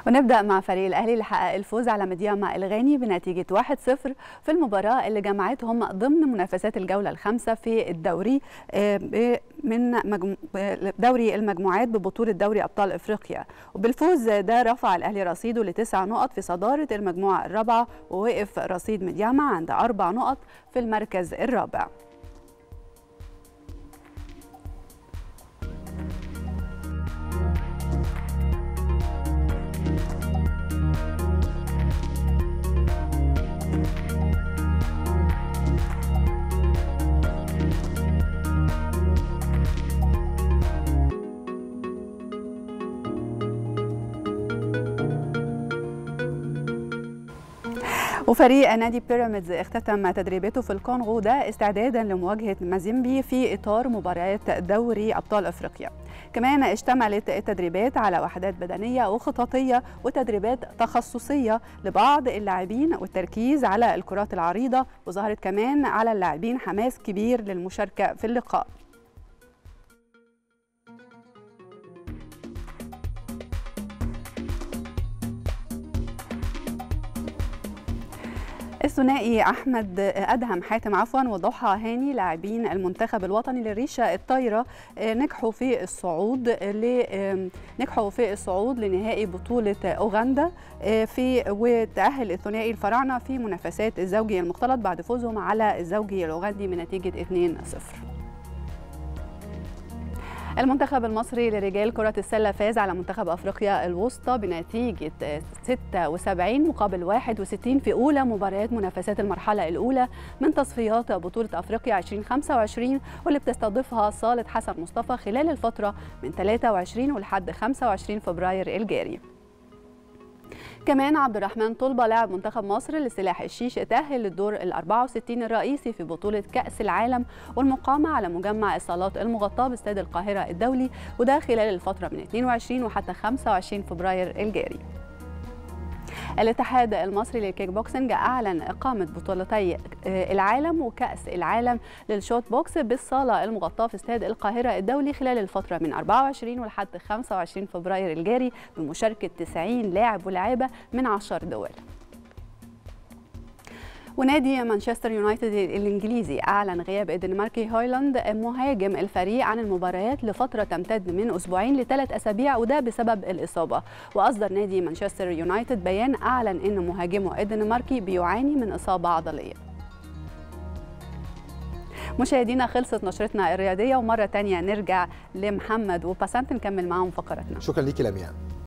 ونبدأ مع فريق الأهلي اللي حقق الفوز على مدياما الغاني بنتيجة 1-0 في المباراة اللي جمعتهم ضمن منافسات الجولة الخامسة في الدوري من دوري المجموعات ببطولة دوري أبطال إفريقيا. وبالفوز ده رفع الأهلي رصيده ل9 نقط في صدارة المجموعة الرابعة، ووقف رصيد مدياما عند 4 نقط في المركز الرابع. وفريق نادي بيراميدز اختتم تدريباته في الكونغو ده استعدادا لمواجهة مازيمبي في إطار مباريات دوري أبطال أفريقيا. كمان اشتملت التدريبات على وحدات بدنية وخططية وتدريبات تخصصية لبعض اللاعبين والتركيز على الكرات العريضة، وظهرت كمان على اللاعبين حماس كبير للمشاركة في اللقاء. الثنائي أحمد أدهم حاتم وضحى هاني لاعبين المنتخب الوطني للريشة الطايرة نجحوا في الصعود لنهائي بطولة أوغندا وتأهل الثنائي الفراعنة في منافسات الزوجي المختلط بعد فوزهم على الزوجي الأوغندي بنتيجة 2-0. المنتخب المصري لرجال كرة السلة فاز على منتخب أفريقيا الوسطى بنتيجة 76 مقابل 61 في أولى مباريات منافسات المرحلة الأولى من تصفيات بطولة أفريقيا 2025، واللي بتستضيفها صالة حسن مصطفى خلال الفترة من 23 ولحد 25 فبراير الجاري. كمان عبد الرحمن طلبة لاعب منتخب مصر لسلاح الشيش تأهل للدور ال64 الرئيسي في بطولة كأس العالم والمقامة على مجمع الصالات المغطاة باستاد القاهرة الدولي، وده خلال الفترة من 22 وحتى 25 فبراير الجاري. الاتحاد المصري للكيك بوكسنج أعلن إقامة بطولتي العالم وكأس العالم للشوت بوكس بالصالة المغطاة في استاد القاهرة الدولي خلال الفترة من 24 ولحد 25 فبراير الجاري بمشاركة 90 لاعب ولاعبة من 10 دول. ونادي مانشستر يونايتد الإنجليزي أعلن غياب الدنماركي هويلاند مهاجم الفريق عن المباريات لفترة تمتد من أسبوعين ل3 أسابيع، وده بسبب الإصابة. وأصدر نادي مانشستر يونايتد بيان أعلن أن مهاجمه الدنماركي بيعاني من إصابة عضلية. مشاهدينا، خلصت نشرتنا الرياضية، ومرة تانية نرجع لمحمد وبسنت نكمل معاهم فقرتنا. شكرا ليكي لمياء.